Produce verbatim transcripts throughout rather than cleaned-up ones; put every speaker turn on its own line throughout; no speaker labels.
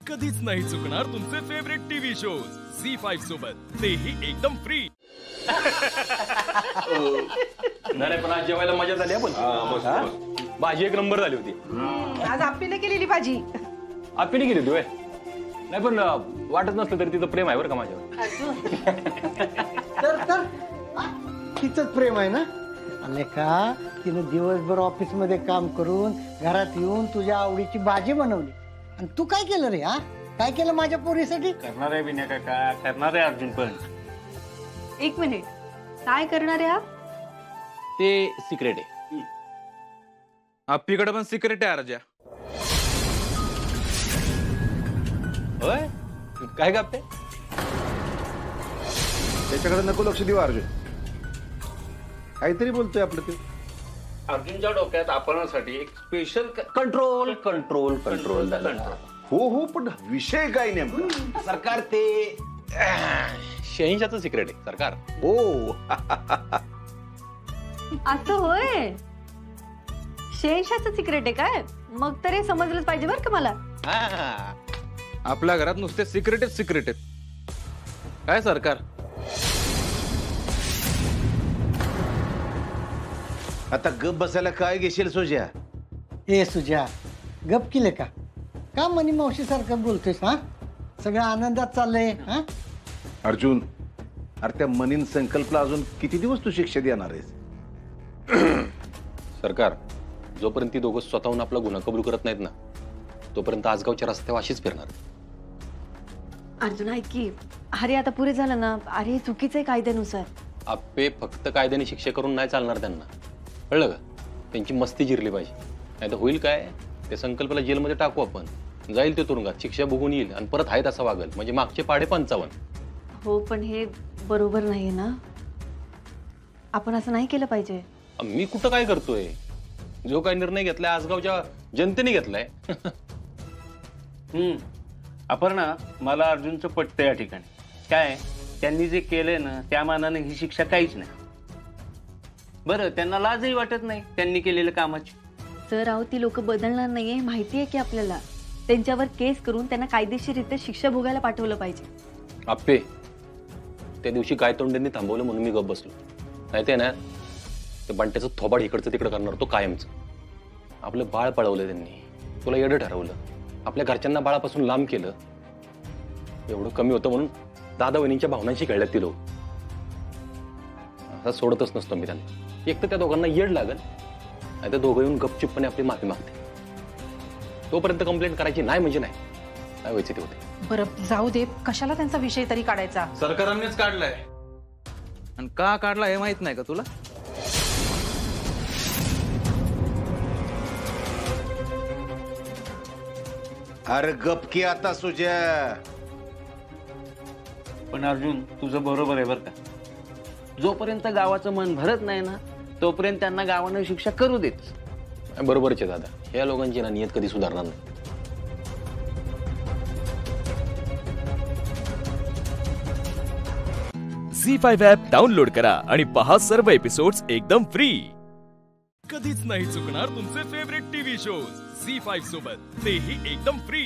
कधीच नाही चुकणार तुमचे favourite TV shows Zee five सोबत, तेही एकदम फ्री।
नाही पण आज जेवायला मजा झाली आपण। भाजी एक नंबर झाली होती।
आज आप्पीने केलेली भाजी।
आप्पीने केली होती? नाही पण वाटत नसलं तरी तिचं प्रेम आहे बरं का माझ्यावर।
तर तर तिचंच प्रेम आहे ना? अरे का तिने दिवसभर ऑफिस मध्ये काम करून घरात येऊन तुझ्या आवडीची भाजी बनवली आणि तू काय केलं रे? हा काय केलं माझ्या पोरीसाठी?
करणार आहे विनय काका, करणार आहे अर्जुन पण।
एक मिनिट, काय करणार आहे?
ते सिक्रेट आहे।
आप्पीकडे पण सिक्रेट आहे अर्जा।
होय काय गप्पे?
त्याच्याकडे नको लक्ष देऊ अर्जुन, काहीतरी बोलतोय आपलं ते।
अर्जुनच्या डोक्यात आपणासाठी एक स्पेशल
कंट्रोल कंट्रोल कंट्रोल झालं।
हो हो पण विषय काय नेमका?
सरकार ते शहेंशाचं सिक्रेट आहे सरकार।
हो
असं होय, शेंशाचं सिक्रेट आहे काय? मग तर हे समजलंच पाहिजे बरं का मला।
आपल्या घरात नुसते सिक्रेटच सिक्रेट आहेत काय सरकार?
आता गप बसायला काय घेशील सुजा?
ए सुजा, गप केले का? का मनी मावशी सारखं बोलतोयस? हा सगळं आनंदात चाललंय। हा
अर्जुन, अरे त्या मनीन संकल्पला अजून किती दिवस तू शिक्षा देणार आहेस?
सरकार, जोपर्यंत ती दोघं स्वतःहून आपला गुन्हा कबूल करत नाहीत ना, तोपर्यंत आजगावच्या रस्त्यावर अशीच फिरणार।
अर्जुन ऐक की, अरे आता पुरे झालं ना। अरे चुकीचं आहे कायद्यानुसार।
आप्पे फक्त कायद्याने शिक्षा करून नाही चालणार त्यांना, कळलं का? त्यांची मस्ती जिरली पाहिजे, नाही तर होईल काय? ते संकल्पला जेलमध्ये टाकू आपण, जाईल ते तुरुंगात, शिक्षा भोगून येईल आणि परत आहेत असा वागल, म्हणजे मागचे पाडे पंचावन्न।
हो पण हे बरोबर नाहीये ना, आपण असं नाही केलं पाहिजे।
मी कुठं काय करतोय? जो काय निर्णय घेतलाय आजगावच्या जनतेने घेतलाय।
हम्म अपर्णा, मला अर्जुनचं पटतं या ठिकाणी। काय त्यांनी जे केलंय ना त्या मानाने ही शिक्षा काहीच नाही। बरं, त्यांना लाजही वाटत नाही त्यांनी केलेल्या कामाची।
सर अहो, ती लोक बदलणार नाहीये माहिती आहे की आपल्याला। त्यांच्यावर केस करून त्यांना कायदेशीररित्या शिक्षा भोगायला पाठवलं पाहिजे।
आप्पे, त्या दिवशी काय तोंडांनी थांबवलं म्हणून मी गप बसलो, नाही ते ना ते बंट्याचं थोबाड इकडचं तिकडं करणार तो कायमचं। आपलं बाळ पळवलं त्यांनी, तुला येडं ठरवलं, आपल्या घरच्यांना बाळापासून लांब केलं। एवढं कमी होतं म्हणून दादा वहिनींच्या भावनांशी खेळल्यात ती लोक। आता सोडतच नसतो मी त्यांना। एक तर त्या दोघांना येड लागल, नाही तर दोघं येऊन गपचूपपणे आपली माफी मागते। तोपर्यंत कंप्लेंट करायची नाही म्हणजे नाही, काय व्हायचे ते होते।
बरं जाऊ दे, कशाला त्यांचा विषय तरी काढायचा?
सरकारांनीच काढलाय आणि का काढला हे माहित नाही का तुला?
अरे गप की आता सुजा।
पण अर्जुन, तुझं बरोबर आहे बरं का। जोपर्यंत गावाचं मन भरत नाही ना तोपर्यंत त्यांना गावानं शिक्षा करू देत।
बरोबरच आहे दादा, या लोकांची ना नियत कधी सुधारणार नाही।
झी फाईव्ह ॲप डाउनलोड करा आणि पहा सर्व एपिसोड्स एकदम फ्री। कधीच नाही चुकणार तुमचे favourite TV shows Zee five सोबत, तेही एकदम फ्री।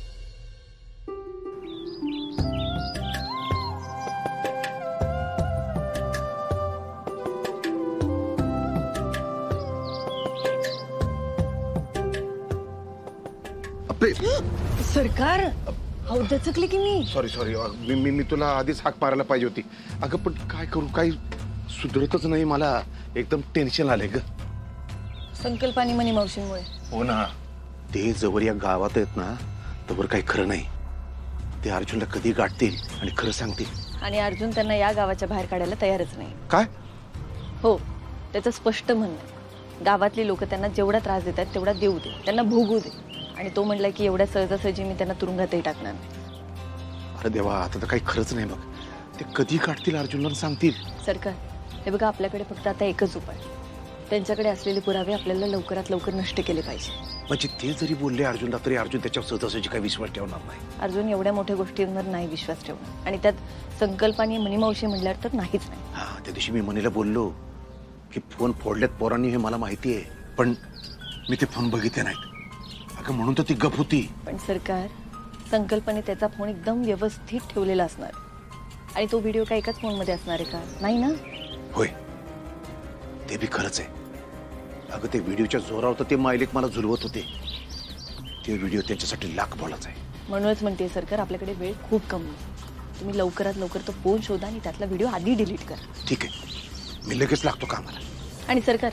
सरकार अहो दचकले की मी।
सॉरी सॉरी, मी मी मी तुला आधीच हाक मारायला पाहिजे होती। अगं पण काय करू, काही सुधरतच नाही मला, एकदम टेन्शन आलंय ग।
संकल्पानी मनी मावशींमुळे।
हो ना, ते जवळ या गावात आहेत ना तवर काही खरं नाही। ते अर्जुनला कधी गाठतील आणि खरं सांगतील,
आणि अर्जुन त्यांना या गावाच्या बाहेर काढायला तयारच नाही।
काय?
हो, त्याचं स्पष्ट म्हणणं आहे, गावातली लोक त्यांना जेवढा त्रास देतात तेवढा देऊ दे, त्यांना भोगू दे। आणि तो म्हणला की एवढ्या सहजासहजी मी त्यांना तुरुंगातही टाकणार नाही।
अरे देवा, आता तर काही खरंच नाही बघ। ते कधी काढतील अर्जुनला सांगतील?
सरकार हे बघा, आपल्याकडे फक्त आता एकच उपाय, त्यांच्याकडे असलेले पुरावे आपल्याला लवकरात लवकर नष्ट केले पाहिजे।
म्हणजे ते जरी बोलले अर्जुनला तरी अर्जुन त्याच्यावर सहजासहजी काही विश्वास ठेवणार नाही।
अर्जुन एवढ्या मोठ्या गोष्टींवर नाही विश्वास ठेवणार, आणि त्यात संकल्पाने मनीमावशी म्हणल्यावर तर नाहीच नाही।
हा, त्या दिवशी मी मनीला बोललो की फोन फोडल्यात पोरांनी हे मला माहिती आहे, पण मी ते फोन बघितले नाहीत। अगं म्हणून तर ती गप होती।
पण सरकार, संकल्पने त्याचा फोन एकदम व्यवस्थित ठेवलेला असणार आणि तो व्हिडिओ काय एकाच फोनमध्ये असणार आहे का? नाही ना?
होय, ते बी खरंच आहे. अगं ते व्हिडिओच्या जोरावर तर ते मायलेक मला झुलवत होते. ते व्हिडिओ त्यांच्यासाठी लाख मोलाचा आहे.
म्हणूनच म्हणते सरकार, आपल्याकडे वेळ खूप कमी आहे. तुम्ही लवकरात लवकर तो फोन शोधा आणि त्यातला व्हिडिओ आधी डिलीट करा.
ठीक आहे, मी लगेच लागतो कामाला.
आणि सरकार,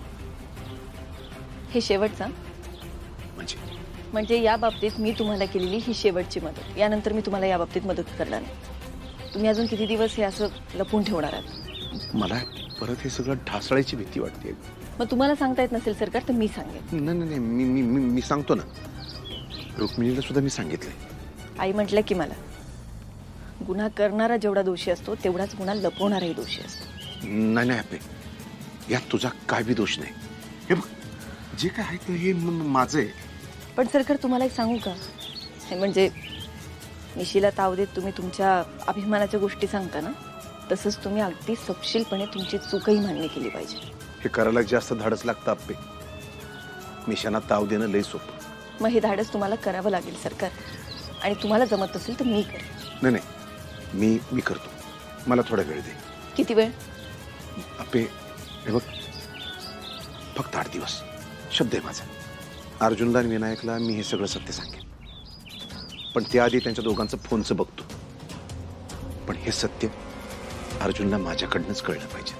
हे शेवटचा
म्हणजे
म्हणजे या बाबतीत मी तुम्हाला केलेली ही शेवटची मदत. यानंतर मी तुम्हाला या बाबतीत मदत करणार नाही. तुम्ही अजून किती दिवस हे असं लपून ठेवणार आहात?
मला परत हे सगळं ढासळायची भीती वाटते.
मग तुम्हाला सांगता येत नसेल सरकार तर मी सांगेन.
नाही नाही मी मी मी मी सांगतो ना. रुक्मिणीला सुद्धा मी सांगितलंय.
आई म्हटलं की मला गुन्हा करणारा जेवढा दोषी असतो तेवढाच गुन्हा लपवणाराही दोषी असतो.
नाही नाही आपे, यात तुझा काय बी दोष नाही. हे बघ, जे काय आहे ते हे माझं आहे.
पण सरकार तुम्हाला एक सांगू का? हे म्हणजे निशीला ताव देत तुम्ही तुमच्या अभिमानाच्या गोष्टी सांगता ना, तसंच तुम्ही अगदी सपशीलपणे तुमची चूकही मान्य केली पाहिजे.
हे करायला जास्त धाडस लागतं आपे. मिशांना ताव देणं लय सोपं.
मग हे धाडस तुम्हाला करावं लागेल सरकार, आणि तुम्हाला जमत असेल तर मी करेन.
नाही नाही मी मी करतो. मला थोडा वेळ दे.
किती वेळ?
आपे हे बघ, फक्त आठ दिवस. शब्द आहे माझा. अर्जुनला आणि विनायकला मी हे सगळं सत्य सांगेन, पण त्याआधी त्यांच्या दोघांचं फोनचं बघतो. पण हे सत्य अर्जुनला माझ्याकडनंच कळलं पाहिजे.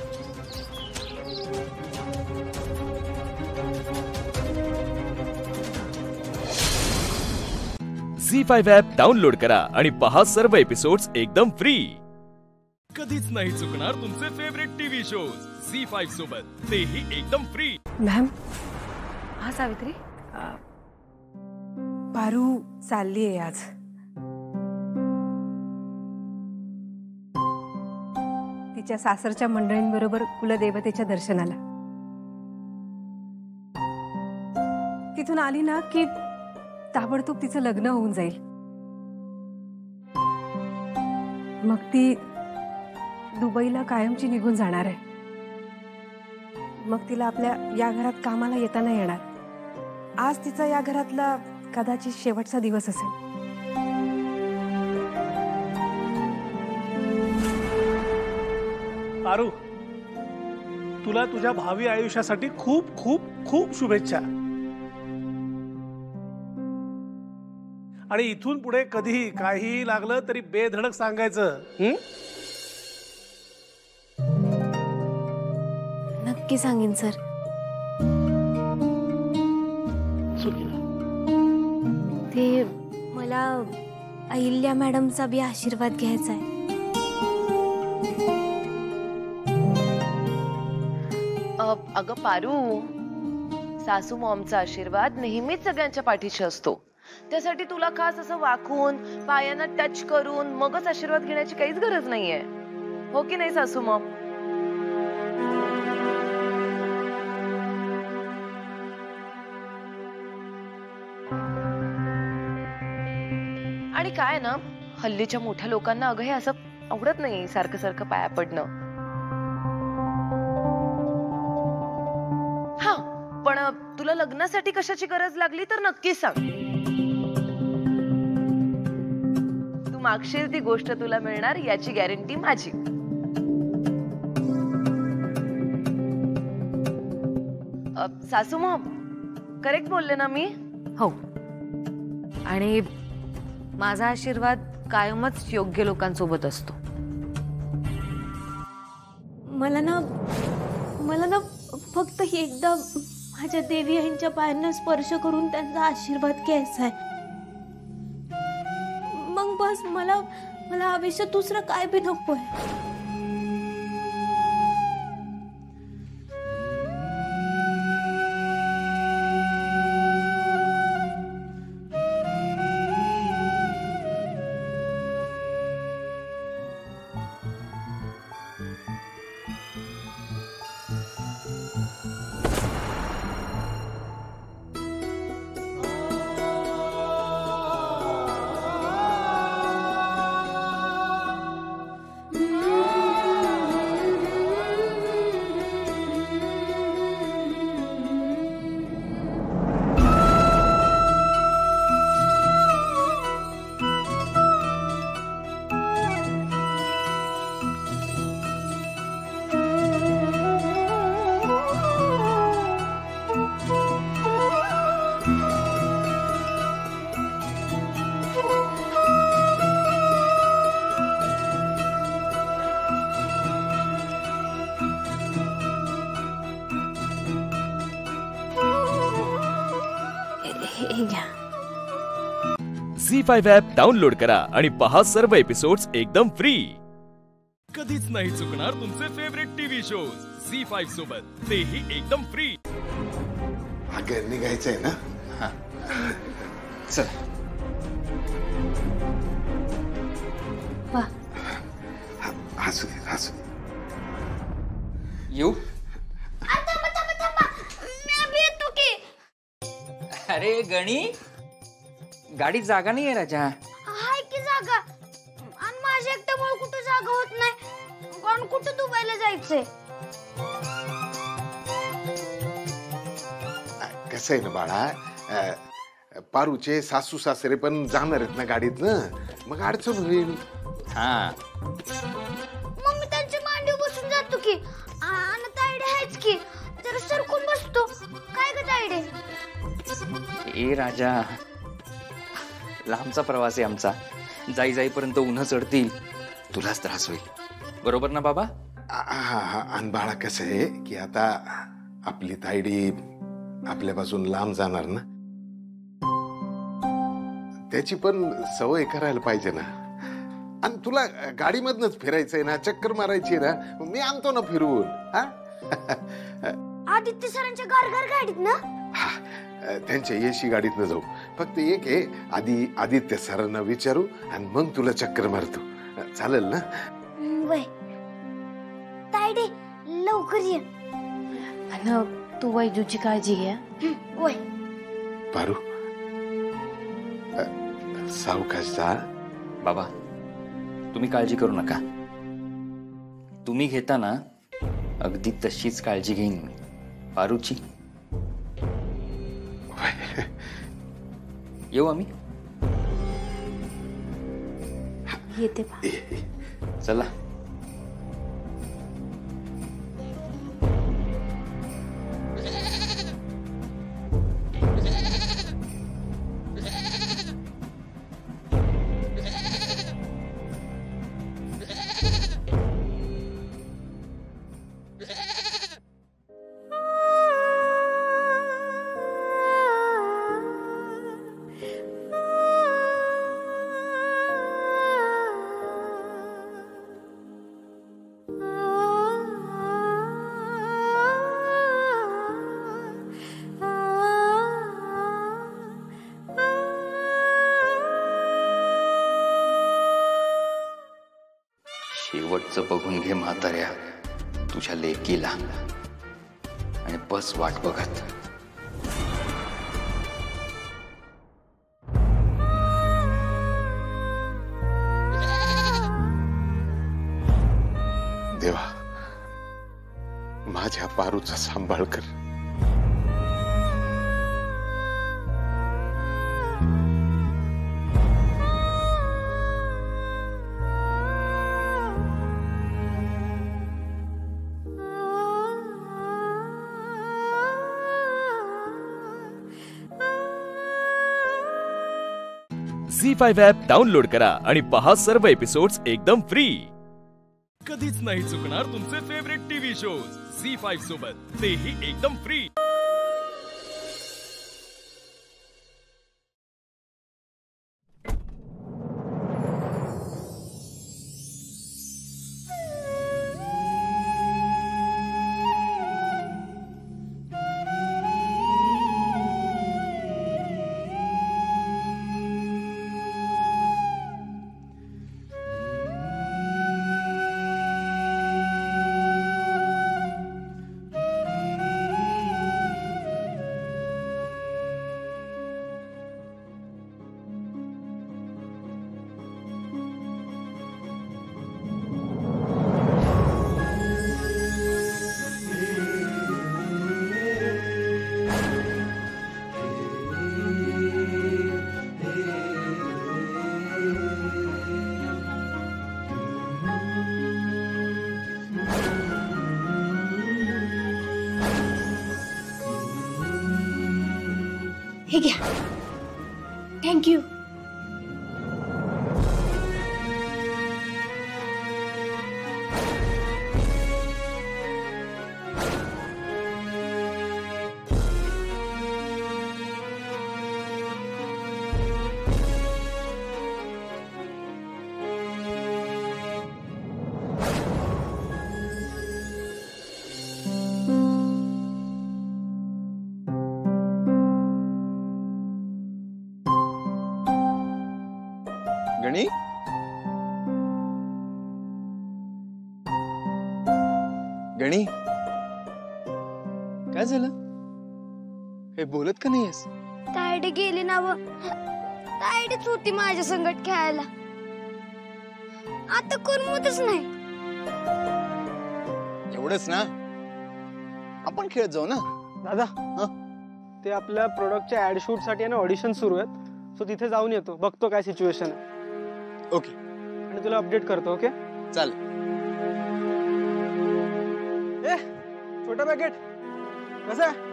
झी फाईव्ह ॲप डाउनलोड करा आणि पहा सर्व एपिसोड्स एकदम फ्री. कधीच नाही चुकणार तुमचे favourite TV shows Zee five सोबत, तेही एकदम फ्री.
मॅम,
हा सावित्री,
पारू चालली आहे आज. तिच्या सासरच्या मंडळींबरोबर कुलदेवतेच्या दर्शनाला. तिथून आली ना की ताबडतोब तिचं लग्न होऊन जाईल. मग ती दुबईला कायमची निघून जाणार आहे. मग तिला आपल्या या घरात कामाला येता नाही येणार. आज तिचा या घरातला कदाचित शेवटचा दिवस असेल.
पारू, तुला तुझ्या भावी आयुष्यासाठी खूप खूप खूप शुभेच्छा. आणि इथून पुढे कधीही काहीही लागलं तरी बेधडक सांगायचं. हं?
नक्की सांगेन सर. ते मला अहिल्या मॅडमचा बी आशीर्वाद घ्यायचा आहे.
अगं पारू, सासू मॉमचा आशीर्वाद नेहमीच सगळ्यांच्या पाठीशी असतो. त्यासाठी तुला खास असं वाकून पायांना टच करून मगच आशीर्वाद घेण्याची काहीच गरज नाहीये. हो की नाही सासू मॉम? आणि काय ना, हल्लीच्या मोठ्या लोकांना अगं हे असं आवडत नाही सारखं सारखं पाया पडणं. हा, पण तुला लग्नासाठी कशाची गरज लागली तर नक्की सांग. तू मागशील ती गोष्ट तुला मिळणार याची गॅरंटी माझी. सासू मॉम, करेक्ट बोलले ना मी?
हो, आणि माझा आशीर्वाद कायमच योग्य लोकांसोबत असतो.
मला ना मला ना फक्त ही एकदा माझ्या देवी आईंच्या पायांना स्पर्श करून त्यांचा आशीर्वाद घ्यायचा आहे. मग बस, मला मला आयुष्यात दुसरं काय बी नकोय.
Oh
Zee five app download करा आणि पहा सर्व एपिसोड्स एकदम फ्री. कधीच नाही चुकणार तुमचे favourite TV shows Zee five सोबत, तेही एकदम फ्री.
अगं निघायचंय ना?
हा चल.
हसू दे हसू दे.
येऊ? अरे गणी, गाडीत जागा नाही आहे राजा.
हाय की जागा, आणि माझ्या एकट्यामुळे कुठे जागा होत नाही. कारण कुठे दुबईला जायचंय.
कसं आहे ना बाळा, अं, पारूचे सासू सासरे पण जाणार आहेत ना गाडीत ना, मग अडचण होईल.
हा
मग मी त्यांच्या मांडीवर बसून जातो की, आणि तायडे आहेच की, जरा सरकून बसतो. काय ग तायडे?
ए राजा, लांबचा प्रवास आहे आमचा. जाई जाईपर्यंत उन्हा चढतील, तुलाच त्रास होईल. बरोबर ना बाबा?
आणि बाळा कसं आहे की आता आपली तायडी आपल्यापासून लांब जाणार ना, त्याची पण सवय करायला पाहिजे ना. आणि तुला गाडीमधनच फिरायचंय ना, चक्कर मारायची ना, मी आणतो ना फिरवून. हा
आदित्य सरांच्या गारगार गाडीत ना?
त्यांच्या एसी गाडीतनं जाऊ. फक्त एक आहे, आधी आदित्य सरांना विचारू आणि मग तुला चक्कर मारतो. चालेल ना?
वय तायडे लवकर ये.
आणि तू वैजूची काळजी घ्या.
वय
पारू, सावकाश जा.
बाबा तुम्ही काळजी करू नका. तुम्ही घेताना अगदी तशीच काळजी घेईन मी पारूची. येऊ आम्ही?
येते.
चला. शेवटचं बघून घे म्हाताऱ्या तुझ्या लेकीला, आणि बस वाट बघत.
देवा, माझ्या पारूचा सांभाळ कर.
झी फाईव्ह ॲप डाउनलोड करा आणि पहा सर्व एपिसोड्स एकदम फ्री. कधीच नाही चुकणार तुमचे favourite TV shows Zee five सोबत, तेही एकदम फ्री.
हे घ्या. थँक्यू.
गणी गणी काय झालं? हे बोलत का नाहीयेस?
तायडी गेली ना व तायडीच होती माझ्या संगत खेळायला. आता करमतच नाही.
एवढंच ना? आपण खेळत जाऊ ना.
दादा ते आपल्या प्रोडक्टच्या ऍड शूट साठी ना ऑडिशन सुरू आहेत. सो तिथे जाऊन येतो, बघतो काय सिच्युएशन आहे.
ओके.
आणि तुला अपडेट करतो. ओके
चालेल.
ए छोटा पॅकेट कसं आहे?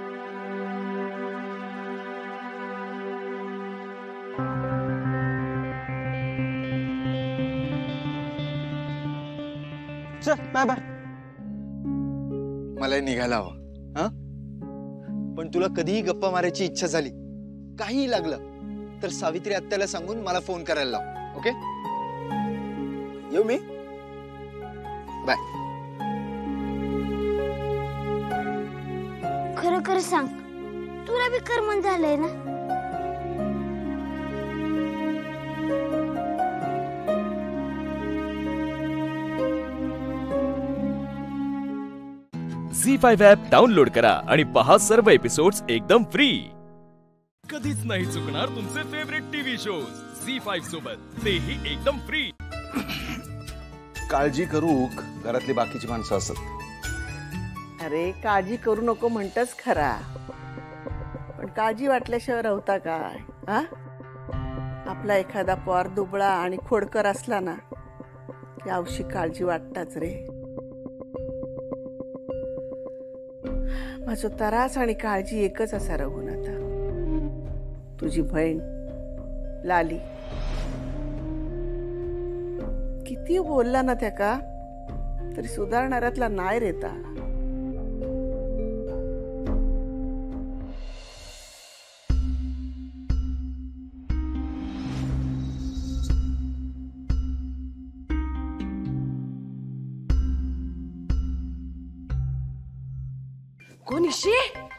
चल बाय बाय.
मला निघायला हवं. हा पण तुला कधीही गप्पा मारायची इच्छा झाली, काही लागलं तर सावित्री आत्याला सांगून मला फोन करायला लाव. ओके येऊ मी. बाय.
खरं खरं सांग, तुला बी करमन झालंय ना?
झी फाईव्ह ॲप डाउनलोड करा आणि पहा सर्व एपिसोड्स एकदम फ्री. कधीच नाही चुकणार तुमचे favourite TV shows Zee five सोबत, तेही एकदम फ्री.
काळजी करू घरातली बाकीची माणसं असत.
अरे काळजी करू नको म्हणतच खरा, पण काळजी वाटल्याशिवाय राहता काय? हा आपला एखादा पोर दुबळा आणि खोडकर असला ना की अवशी काळजी वाटताच रे. माझं तरास आणि काळजी एकच असा राहून आता. तुझी बहीण लाली किती बोलला ना त्या का तरी सुधारणाऱ्यातला नाही रेता.
कोणीशी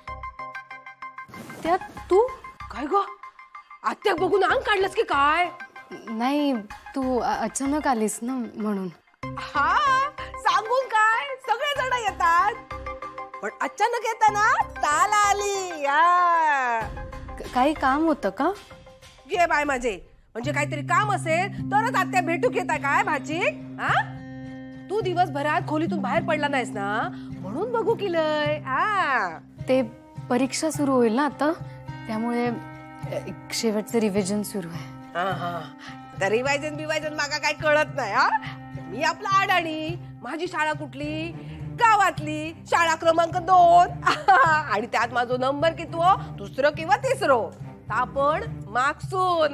त्यात तू काय ग आत्या बघून अंग काढलंस की काय?
नाही तू अचानक आलीस ना म्हणून.
हा सांगून काय सगळे जण येतात, पण अचानक येताना ताल आली.
काही काम होतं का?
घे बाय माझे, म्हणजे काहीतरी काम असेल तरच आत्या भेटूक येताय काय भाची? हा तू दिवसभरात खोलीतून बाहेर पडला नाहीस ना म्हणून बघू केलंय. हा
ते परीक्षा सुरू होईल ना आता, त्यामुळे शेवटचं रिव्हिजन सुरू आहे.
हा हा तर रिवायजन बिवायजन मागा काय कळत नाही. हा मी आपला अडाणी, माझी शाळा कुठली? गावातली शाळा क्रमांक दोन आणि त्यात माझा नंबर किती हो? दुसरं किंवा तिसरं. आपण मागसून.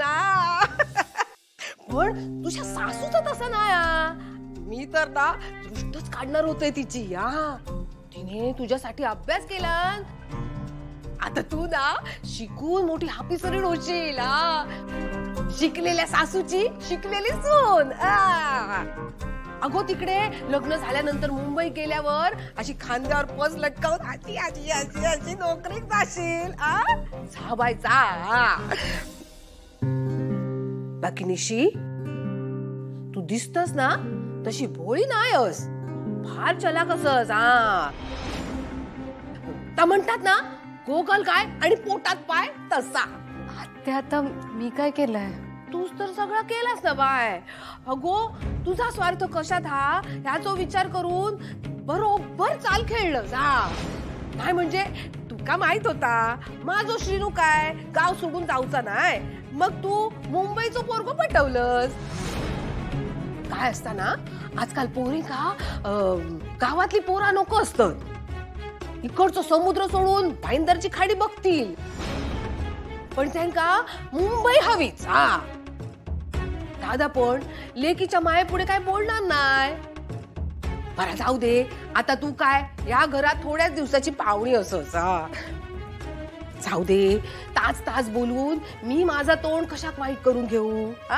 पण तुझ्या सासूच तसं नाही. मी तर ना दृष्टच काढणार होते तिची. या तिने तुझ्यासाठी अभ्यास केला. आता तू ना शिकून मोठी ऑफिसर होशील. शिकलेल्या सासूची शिकलेली सून. अगो तिकडे लग्न झाल्यानंतर मुंबई गेल्यावर अशी खांद्यावर पस लटकावून आजी आजी आजी आजी नोकरीत जाशील. जा बाय जा. बाकी निशी तू दिसतस ना तशी भोळी नाहीस, फार चलाक असस. हा म्हणतात ना गोगल काय आणि पोटात पाय तसा.
ते आता मी काय केलंय?
तूच तर सगळं केलंस ना बाय. अगो तुझा स्वार्थ कशात हा याचा विचार करून बरोबर चाल खेळलं. हा नाही म्हणजे तुका माहित होता माझो श्रीनू काय गाव सोडून जाऊचा नाही, मग तू मुंबईचं पोरग पटवलंस. काय असताना आजकाल पोरी का गावातली पोरा नको असतात, इकडचं समुद्र सोडून भाईंदरची खाडी बघतील, पण त्यांका मुंबई हवीच. हा दादा पण लेकीच्या मायेपुढे काय बोलणार नाही. बरं जाऊ दे, आता तू काय या घरात थोड्याच दिवसाची पाहुणी असस. जाऊ दे, तास तास बोलून मी माझा तोंड कशात वाईट करून घेऊ. हा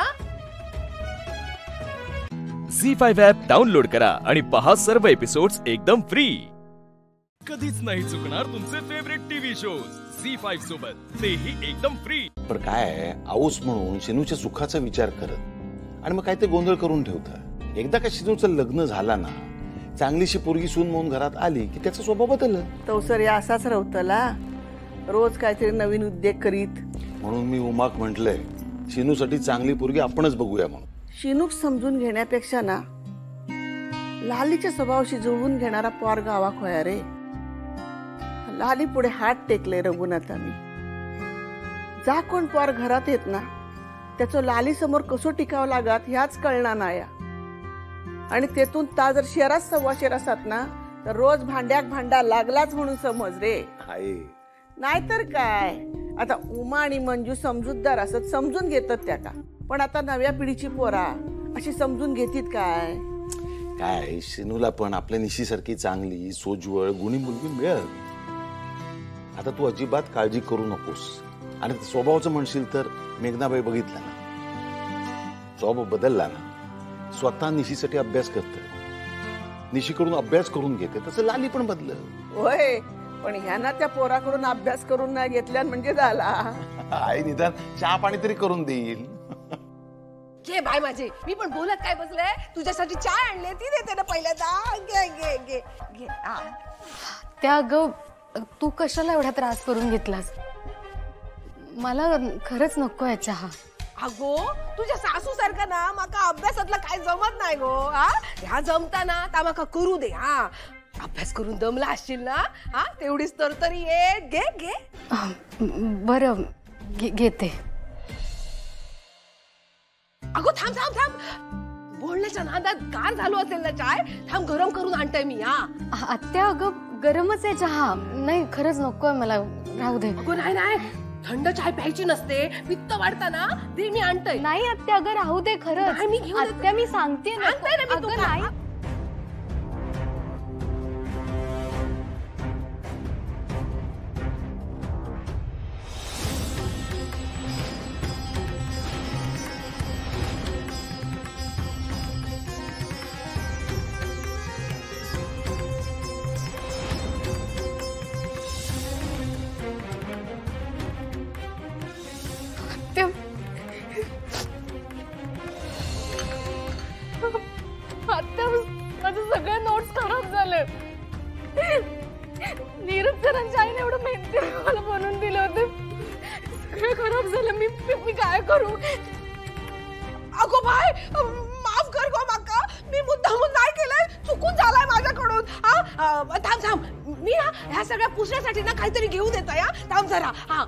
झी फाईव्ह ॲप डाउनलोड करा आणि पहा सर्व एपिसोड्स एकदम फ्री. कधीच नाही चुकणार तुमचे favourite TV shows Zee five सोबत, तेही एकदम फ्री.
पण काय आहे, आऊस म्हणून शिनूच्या सुखाचा विचार करत आणि मग काय ते गोंधळ करून ठेवतात. एकदा का शिनूचं लग्न झाला ना, चांगलीशी पोरगी सून म्हणून घरात आली की त्याचा स्वभाव बदलला.
तो सर या असाच रवतला, रोज काहीतरी नवीन उद्योग करीत.
म्हणून मी उमाक म्हटलंय, शिनूसाठी चांगली पोरगी आपणच बघूया म्हणून.
शिनूक समजून घेण्यापेक्षा ना लालीच्या स्वभावाशी जुळवून घेणारा पोर गावाक होया रे. लाली पुढे हात टेकले रघुनाथांनी. जा कोण पोर घरात येत ना, त्याचं लाली समोर कसं टिकावं लागत ह्याच कळणार नाही. आणि तेथून ता जर शेरात सव्वा शेर असतात ना, तर रोज भांड्याक भांडा लागलाच म्हणून समज रे. नाहीतर काय, आता उमा आणि मंजू समजूतदार असत, समजून घेतात त्या का. पण आता नव्या पिढीची पोरा अशी समजून घेतील काय.
काय शिनूला पण आपल्या निशीसारखी चांगली सोज्वळ गुणी मुलगी मिळेल. आता तू अजिबात काळजी करू नकोस. आणि स्वभावाचं म्हणशील तर मेघनाबाई बघितला ना, स्वभाव बदलला ना. स्वतः निशीसाठी अभ्यास करते, निशीकडून अभ्यास करून घेते, तसं लाली पण बदल.
होय, पण ह्याना त्या पोराकडून अभ्यास करून नाही घेतल्या म्हणजे झाला.
आई निदान चहा पाणी तरी करून देईल.
घे बाय माझे, मी पण बोलत काय बसले, तुझ्यासाठी चहा आणले ती देते ना पहिल्यांदा. घे घे घे घे.
त्या ग तू कशाला एवढा त्रास करून घेतलास? मला खरंच नको आहे चहा.
अगो तुझ्या सासू सारखा ना माका अभ्यासातला काय जमत नाही गो. हा ह्या जमता ना ता माका करू दे. हा अभ्यास करून दमला असशील ना, हा तेवढीच तर तरी ये. घे घे.
बरं घेते.
अगो थांब थांब थांब, बोलण्याच्या नादात गार झालो असेल ना चाय. थांब गरम करून आणते मी. हा
आत्या अगं गरमच आहे चहा. नाही खरंच नकोय मला, राहू दे.
अगो नाही नाही, थंड चाय प्यायची नसते, पित्त वाढता ना. दे मी आणतोय.
नाही आत्या अगं राहू दे खरंच.
मी घेऊन
आत्या मी सांगते ना.
अगं नाही.
माझे सगळे नोट्स खराब झाले. नीरज सरांच्या आईने एवढं मेहनती मला बनवून दिले होते, सगळे खराब झाले. मी मी काय करू?
अगो बाय माफ कर गो माका, मी मुद्दामून नाही केलंय, चुकून झालाय माझ्याकडून. हा थांब थांब, मी ना ह्या सगळ्या पुसण्यासाठी ना काहीतरी घेऊन येतोय. हा थांब जरा. हा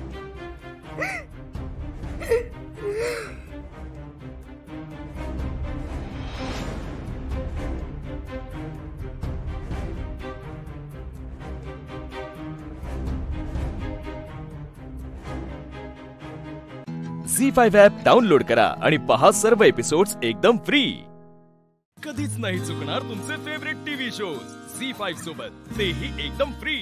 झी फाईव्ह ॲप डाउनलोड करा आणि पहा सर्व एपिसोड्स एकदम फ्री. कधीच नाही चुकणार तुमचे favourite TV shows Zee five सोबत, तेही एकदम फ्री.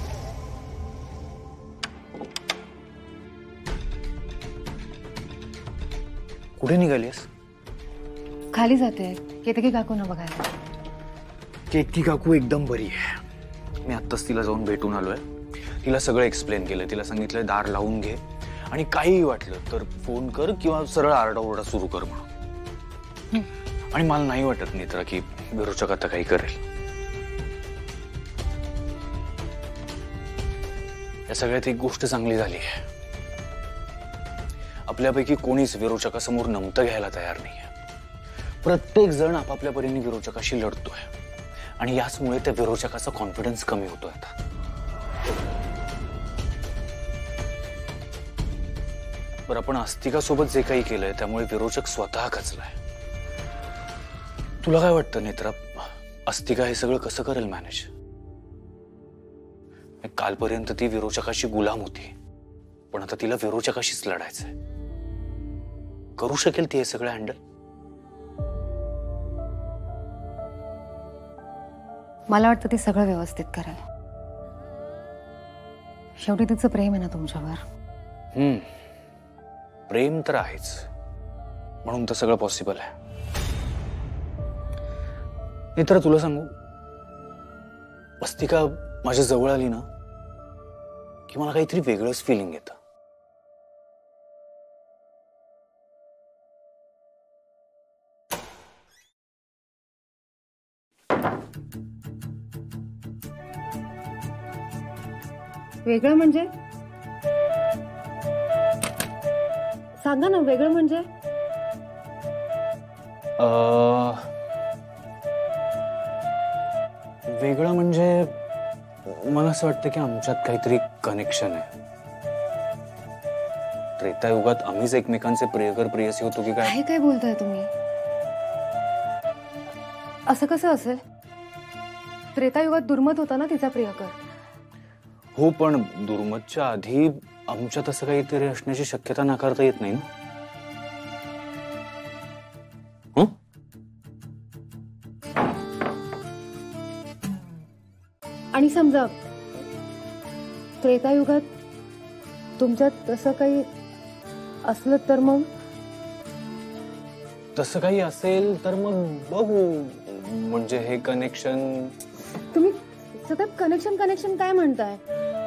कुठे निघालीस?
खाली जाते केतकी काकूंना बघायला.
केतकी काकू एकदम बरी आहे. मी आत्ताच तिला जाऊन भेटून आलोय. तिला सगळं एक्सप्लेन केलं. तिला सांगितलं दार लावून घे आणि काहीही वाटलं तर फोन कर किंवा सरळ आरडाओरडा सुरू कर म्हणून. आणि मला नाही वाटत नेत्रा की विरोचक आता काही करेल. या सगळ्यात एक गोष्ट चांगली झाली आहे, आपल्यापैकी कोणीच विरोचकासमोर नमतं घ्यायला तयार नाहीये. प्रत्येक जण आपापल्या परीने विरोचकाशी लढतोय आणि याचमुळे त्या विरोचकाचा कॉन्फिडन्स कमी होतोय. आता बरं, आपण अस्तिकासोबत जे काही केलंय त्यामुळे विरोचक स्वतः खचलाय. तुला काय वाटतं नेत्रा, अस्तिका हे सगळं कसं करेल मॅनेज? कालपर्यंत ती विरोचकाशी गुलाम होती, पण आता तिला विरोचकाशीच लढायचंय. करू शकेल ती हे सगळं हँडल?
मला वाटतं ती सगळं व्यवस्थित करेल. शेवटी तिचं प्रेम आहे ना तुमच्यावर.
हम्म, प्रेम तर आहेच, म्हणून तर सगळं पॉसिबल आहे. नेत्रा तुला सांगू, अस्तिका माझ्या जवळ आली ना की मला काहीतरी वेगळंच फिलिंग येतं.
वेगळं म्हणजे सांगा ना, वेगळं म्हणजे?
वेगळं म्हणजे मला असं वाटतं की आमच्यात काहीतरी कनेक्शन आहे. त्रेतायुगात आम्हीच एकमेकांचे प्रियकर प्रियसी होतो की काय?
काय काय बोलताय तुम्ही? असं कसं असेल? त्रेतायुगात दुर्मत होता ना तिचा प्रियकर.
हो, पण दुर्मतच्या आधी आमच्यात असं काहीतरी असण्याची शक्यता नाकारता येत नाही ना.
आणि समजा त्रेतायुगात तुमच्यात तसं काही असलं तर मग?
तसं काही असेल तर मग बघू. म्हणजे हे कनेक्शन.
तुम्ही सतत कनेक्शन कनेक्शन काय म्हणताय?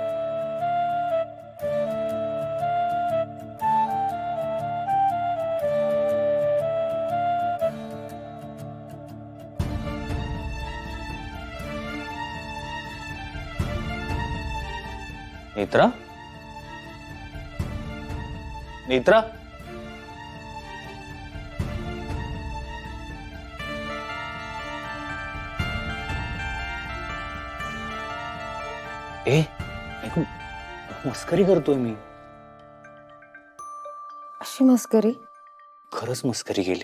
नेत्रा, नेत्रा, ए ऐकू, मस्करी करतोय मी.
अशी मस्करी?
खरंच मस्करी केली.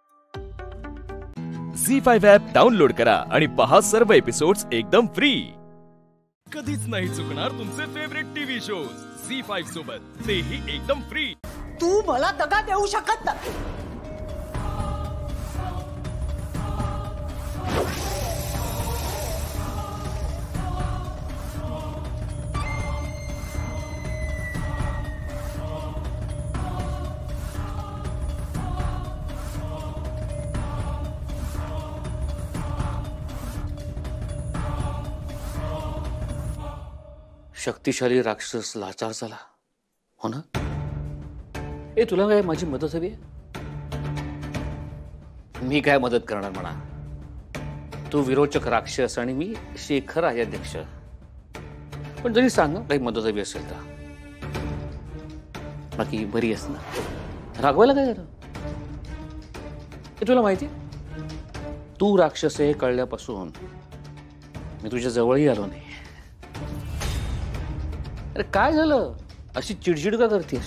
झी फाईव्ह ॲप डाउनलोड करा आणि पहा सर्व एपिसोड्स एकदम फ्री. कधीच नाही चुकणार तुमचे favourite TV shows Zee five सोबत, तेही एकदम फ्री.
तू मला दगा देऊ शकत नाही.
शक्तिशाली राक्षस लाचार झाला हो ना. ए तुला काय माझी मदत हवी आहे? मी काय मदत करणार म्हणा. तू विरोचक राक्षस आणि मी शेखर आहे अध्यक्ष. पण जरी सांग काही मदत हवी असेल तर. बाकी बरी आहेस ना? रागवायला काय झालं? हे तुला माहिती, तू राक्षस आहे कळल्यापासून मी तुझ्या जवळही आलो नाही. अरे काय झालं? अशी चिडचिड का करतेस?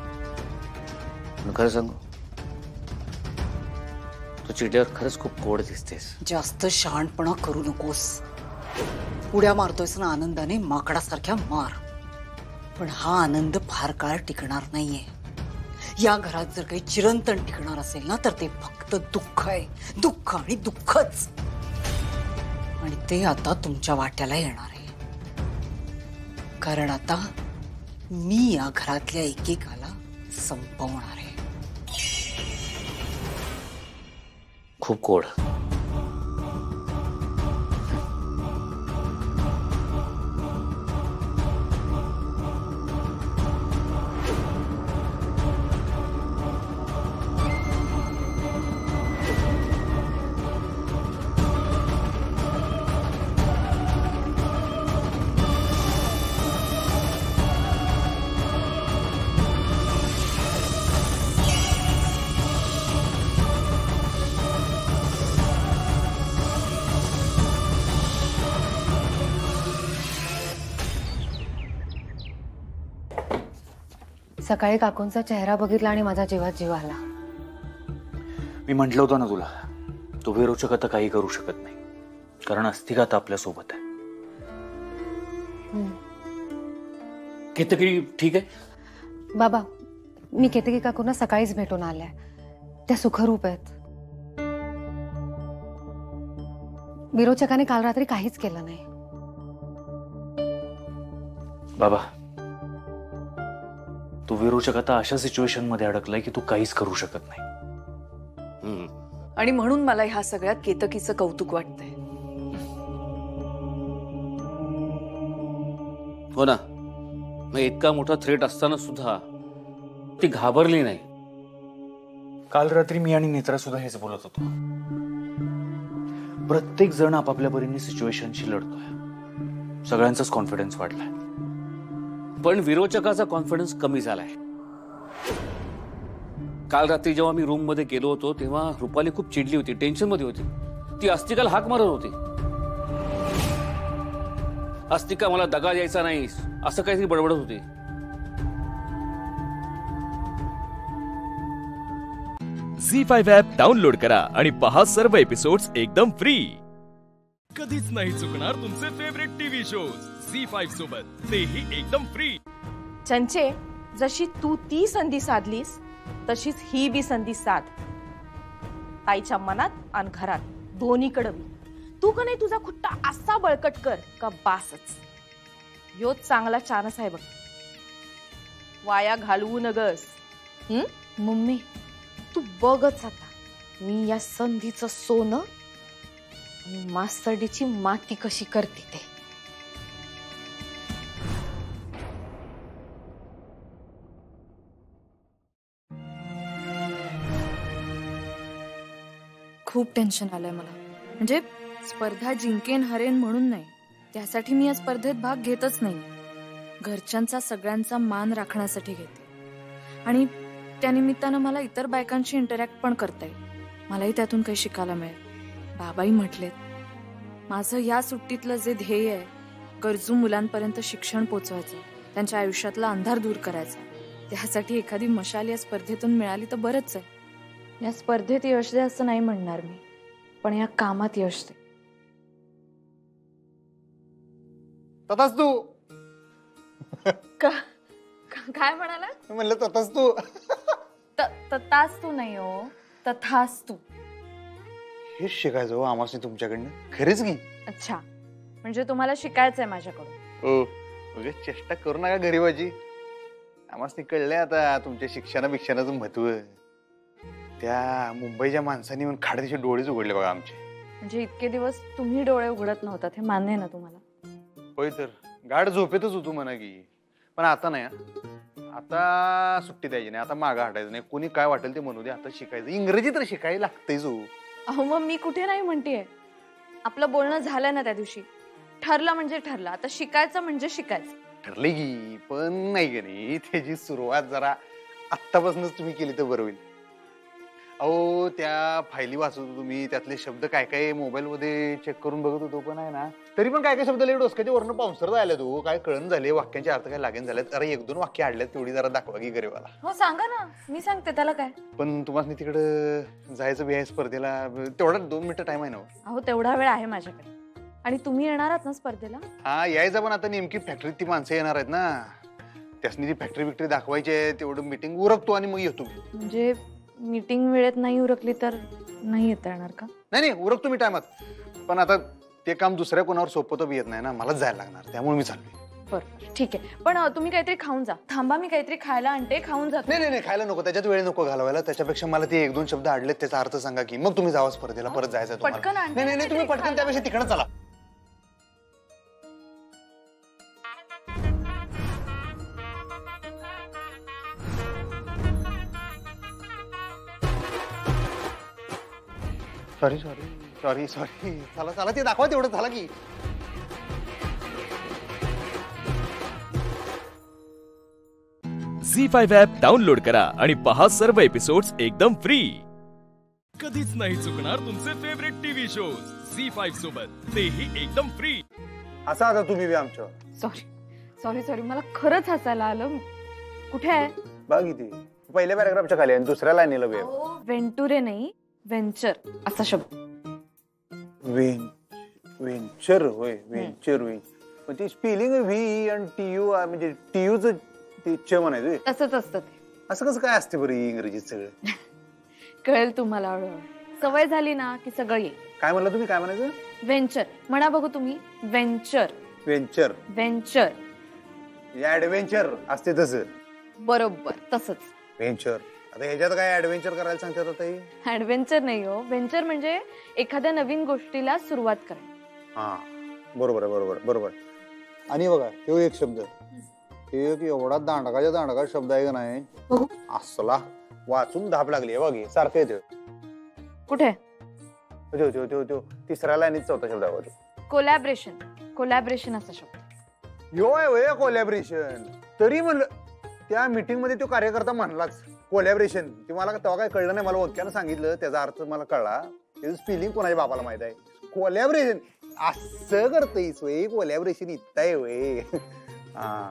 खरं सांगू, तू चिडल्यावर खरंच खूप गोड दिसतेस.
जास्त शहाणपणा करू नकोस. उड्या मारतोयस ना आनंदाने माकडासारख्या मार. पण हा आनंद फार काळ टिकणार नाहीये. या घरात जर काही चिरंतन टिकणार असेल ना तर ते फक्त दुःख आहे. दुःख आणि दुःखच. आणि ते आता तुमच्या वाट्याला येणार आहे. कारण आता मी या घरातल्या एकेकाला संपवणार आहे.
खूप गोड.
सकाळी काकूंचा चेहरा बघितला आणि माझा जीवात जीव आला.
मी म्हटलं होतं ना तुला, तो विरोचक आता काही करू शकत नाही. कारण अस्तिक आता आपल्या सोबत आहे.
केतकी ठीक आहे?
बाबा, मी केतकी काकूंना सकाळीच भेटून आल्या. त्या सुखरूप आहेत. विरोचकाने काल रात्री काहीच केलं नाही.
बाबा, तू विरोचक आता अशा सिच्युएशन मध्ये अडकलाय की तू काहीच करू शकत नाही.
आणि म्हणून मला ह्या सगळ्यात केतकीचं कौतुक वाटतंय.
हो ना. मग इतका मोठा थ्रेट असताना सुद्धा ती घाबरली नाही.
काल रात्री मी आणि नेत्रा सुद्धा हेच बोलत होतो. प्रत्येक जण आपापल्या परीने सिच्युएशनशी लढतोय. सगळ्यांचाच कॉन्फिडन्स वाढलाय.
पण विरोचकाचा कॉन्फिडन्स कमी झालाय. काल रात्री जेव्हा मी रूम मध्ये गेलो होतो तेव्हा रुपाली खूप चिडली होती, टेन्शन मध्ये होती. ती अस्तिकाला हाक मारत होती. अस्तिका मला दगा द्यायचा नाही असं काहीतरी बडबडत होती.
झी फाईव्ह ॲप डाउनलोड करा आणि पहा सर्व एपिसोड्स एकदम फ्री. कधीच नाही चुकणार तुमचे favourite TV shows Zee five सोबत, तेही एकदम फ्री.
चंचे, जशी तू ती संधी साधलीस तशीच ही बी संधी साध. ताईच्या मनात आणि घरात दोन्हीकडे. तू का नाही तुझा खुट्टा असा बळकट कर का बासच. योच चांगला चान्स आहे बघ. वाया घालवू नगस. हम्म
मम्मी तू बघच आता, मी या संधीचं सोनं आणि मास्तरडीची माती कशी करते ते.
खूप टेन्शन आलंय मला. म्हणजे स्पर्धा जिंकेन हरेन म्हणून नाही, त्यासाठी मी या स्पर्धेत भाग घेतच नाही. घरच्यांचा सगळ्यांचा मान राखण्यासाठी घेते. आणि त्या निमित्तानं मला इतर बायकांशी इंटरॅक्ट पण करता येईल. मलाही त्यातून काही शिकायला मिळेल. बाबाही म्हटलेत, माझं या सुट्टीतलं जे ध्येय आहे, गरजू मुलांपर्यंत शिक्षण पोचवायचं, त्यांच्या आयुष्यातला अंधार दूर करायचा, त्यासाठी एखादी मशाल या स्पर्धेतून मिळाली तर बरंच आहे.
या स्पर्धेत यश दे असं नाही म्हणणार मी, पण या कामात यश दे.
तथाच तू.
काय म्हणाला?
म्हणलं तथाच तू.
तथाच तू नाही हो, तथाच तू.
हेच शिकायचं हो आम्हाला तुमच्याकडनं. खरेच की.
अच्छा, म्हणजे तुम्हाला शिकायचंय माझ्याकडून.
हो, म्हणजे चेष्टा करू नका गरीबाची. आम्हाला कळलंय आता तुमच्या शिक्षणा बिक्षणाचं महत्व. त्या मुंबईच्या माणसांनी म्हणून खाड्याचे डोळेच उघडले बघा आमचे.
म्हणजे इतके दिवस तुम्ही डोळे उघडत नव्हतात हे मान्य आहे ना तुम्हाला?
होय तर गाढ झोपेतच होतो म्हणा की. पण आता नाही, आता सुट्टी द्यायची नाही, आता मागं हटायचं नाही. कोणी काय वाटेल ते म्हणू दे, आता शिकायचं. इंग्रजी तर शिकायला लागतंय जो.
अहो मग मी कुठे नाही म्हणतेय. आपलं बोलणं झालं ना त्या दिवशी. ठरलं म्हणजे ठरलं, आता शिकायचं म्हणजे शिकायचं.
ठरले की, पण नाही की नाही त्याची सुरुवात जरा आत्तापासूनच तुम्ही केली तर बरं होईल. अहो त्या फायली वाचत होतो तुम्ही, त्यातले शब्द काय काय मोबाईल मध्ये चेक करून बघत होतो. पण आहे ना, तरी पण काय काय शब्द लय डोसक्याच्या वरनं पावसर जायला तो काय कळण झाले. वाक्यांचे अर्थ काय लागेल झाले. अरे एक दोन वाक्य आडल्यात तेवढी जरा दाखवा की गरीबाला.
हो सांगा ना, मी सांगते त्याला काय.
पण तुम्हाला तिकडं जायचं बी आहे स्पर्धेला, तेवढा दोन मिनिटं टाइम आहे ना.
अहो तेवढा वेळ आहे माझ्याकडे. आणि तुम्ही येणार आहात ना स्पर्धेला?
हा यायचं, पण आता नेमकी फॅक्टरीत ती माणसं येणार आहेत ना, त्यासनी ती फॅक्टरी बिक्टरी दाखवायची आहे. तेवढं मीटिंग उरकतो आणि मग येतो.
म्हणजे मीटिंग वेळेत नाही उरकली तर नाही येता येणार का?
नाही नाही उरकतो मी टायमात. पण आता ते काम दुसऱ्या कोणावर सोपवतो बी येत नाही ना, मलाच जायला लागणार. त्यामुळे मी चाललोय.
बरं ठीक आहे, पण तुम्ही काहीतरी खाऊन जा. थांबा, मी काहीतरी खायला आणते, खाऊन जा.
नाही नाही खायला नको, त्याच्यात वेळ नको घालवायला. त्याच्यापेक्षा मला ते एक दोन शब्द आडलेत त्याचा अर्थ सांगा की, मग तुम्ही जावा स्पर्धेला. परत जायचं
पटकन.
नाही नाही तुम्ही पटकन, त्यापेक्षा तिकडं चला. सॉरी सॉरी सॉरी सॉरी चला चला ते दाखवा तेवढं झालं की.
झी फाईव्ह ॲप डाउनलोड करा आणि पहा सर्व एपिसोड्स एकदम फ्री. कधीच नाही चुकणार तुमचे favourite TV shows Zee five सोबत, तेही एकदम फ्री.
असा आता तुम्ही बी आमच्या.
सॉरी सॉरी सॉरी मला खरंच हसायला आलं. कुठे आहे?
बघ इथे पहिल्या पॅराग्राफच्या खाली आणि दुसऱ्या लाईनीला बी.
वेंटुरे नाही, वेंचर असा शब्द.
वें वेंचर होय, वेंचर होय. पण ते स्पेलिंग व्ही आणि टी यू म्हणजे टी यूच ते च म्हणायचं.
तसंच असतं ते.
असं कसं काय असते बरं इंग्रजीत सगळं?
कळेल तुम्हाला हळूहळू. सवय झाली ना की सगळं येईल.
काय म्हणलं तुम्ही? काय म्हणायचं?
वेंचर म्हणा बघू तुम्ही. वेंचर
वेंचर
वेंचर
ऍडव्हेंचर असते तसं.
बरोबर तसंच
वेंचर. आता ह्याच्यात काय ऍडव्हेंचर करायला सांगतात आता?
ऍडव्हेंचर नाही हो, वेंचर म्हणजे एखाद्या नवीन गोष्टीला सुरुवात करा.
हा बरोबर आहे, बरोबर बरोबर. आणि बघा तो एक शब्द
एक एवढा दांडगाच्या दांडगा शब्द आहे का नाही असला वाचून धाप लागली आहे बघ सारखं येतो.
कुठे?
त्यो त्यो त्यो त्यो तिसऱ्या लाईनीत चौथा शब्द आहे.
कोलॅबरेशन. कोलॅबरेशन असा शब्द
यो आहे वय कोलॅबरेशन. तरी म्हणलं त्या मीटिंग मध्ये तो कार्यकर्ता म्हणलाच कोलॅबरेशन. ते मला तेव्हा काय कळलं नाही. मला ओक्यानं सांगितलं त्याचा अर्थ मला कळला. त्याचं स्पेलिंग कोणाच्या बापाला माहित आहे. कोलॅबरेशन असं करतोयस वय कोलॅबरेशन इथं आहे वय. हा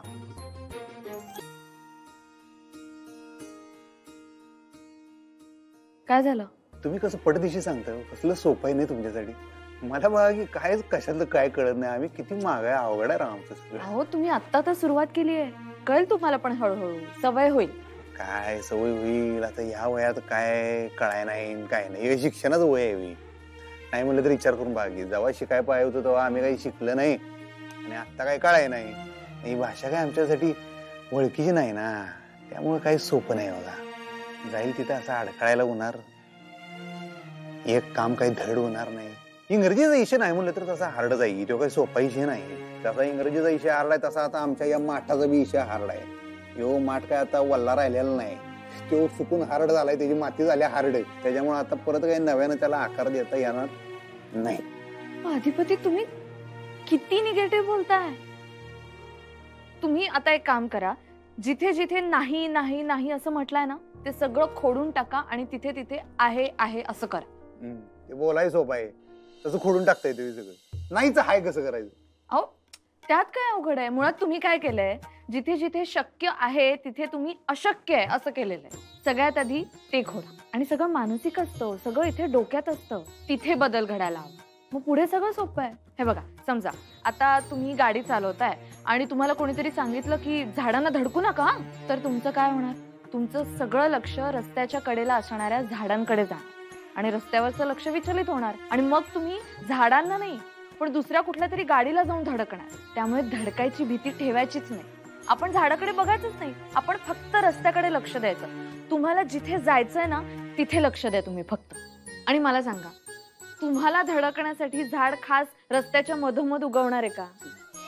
काय झालं?
तुम्ही कसं पटदिशी सांगता कसलं सोपं आहे नाही तुमच्यासाठी. मला बघा की काय कशातलं काय कळत नाही. आम्ही किती माग आहे अवघड आहे आमचं सगळं.
अहो तुम्ही आता तर सुरुवात केली आहे. कळेल तुम्हाला पण हळूहळू सवय होईल.
काय सवय होईल आता या वयात काय कळाय नाही काय नाही. हे शिक्षणाच वय आहे होई. नाही म्हणलं तर विचार करून बघा जेव्हा शिकाय पाहिजे होतं तेव्हा आम्ही काही शिकलं नाही आणि आता काही कळाय नाही. ही भाषा काय आमच्यासाठी ओळखीची नाही ना त्यामुळे काही सोपं नाही बघा. जाईल तिथं असं अडकळायला होणार. एक काम काही धड होणार नाही. इंग्रजीचा विषय नाही म्हणलं तर तसा हार्ड जाईल. तो काही सोपा विषय नाही. तसा इंग्रजीचा विषय हार्ड आहे तसा आता आमच्या या माठाचा बी विषय हार्ड आहे. यो माठ काय आता वल्ला राहिलेला नाही. तो सुकून हार्ड झालाय. त्याची माती झाली हार्ड. त्याच्यामुळे आता परत काही नव्यानं त्याला आकार देता येणार नाही.
अधिपती तुम्ही किती निगेटिव्ह बोलताय. तुम्ही आता एक काम करा. जिथे जिथे नाही नाही नाही असं म्हटलंय ना ते सगळं खोडून टाका आणि तिथे तिथे आहे आहे असं करा.
ते बोलाय सोपं आहे तसं खोडून टाकता येते सगळं. नाहीच हाय कसं करायचं.
अहो त्यात काय अवघड आहे. मुळात तुम्ही काय केलंय जिथे जिथे शक्य आहे तिथे तुम्ही अशक्य आहे असं केलेलं आहे. सगळ्यात आधी ते खोडा आणि सगळं मानसिक असतं. सगळं इथे डोक्यात असतं. तिथे बदल घडायला हवा. मग पुढे सगळं सोपं आहे. हे बघा समजा आता तुम्ही गाडी चालवताय आणि तुम्हाला कोणीतरी सांगितलं की झाडांना धडकू नका तर तुमचं काय होणार. तुमचं सगळं लक्ष रस्त्याच्या कडेला असणाऱ्या झाडांकडे जाणार आणि रस्त्यावरचं लक्ष विचलित होणार आणि मग तुम्ही झाडांना नाही पण दुसऱ्या कुठल्या तरी गाडीला जाऊन धडकणार. त्यामुळे धडकायची भीती ठेवायचीच नाही. आपण झाडाकडे बघायचंच नाही. आपण फक्त रस्त्याकडे लक्ष द्यायचं. तुम्हाला जिथे जायचंय ना तिथे लक्ष द्या तुम्ही फक्त. आणि मला सांगा तुम्हाला धडकण्यासाठी झाड खास रस्त्याच्या मधोमध उगवणार आहे का?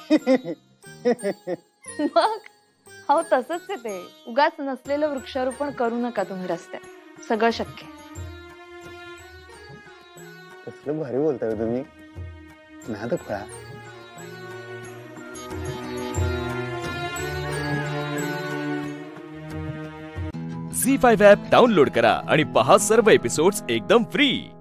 मग हो तसंच आहे ते. उगाच नसलेलं वृक्षारोपण करू नका तुम्ही रस्त्यात. सगळं शक्य आहे.
कसलं भारी बोलताय तुम्ही. नाद कळा.
झी फाईव्ह ॲप डाउनलोड करा आणि पहा सर्व एपिसोड्स एकदम फ्री.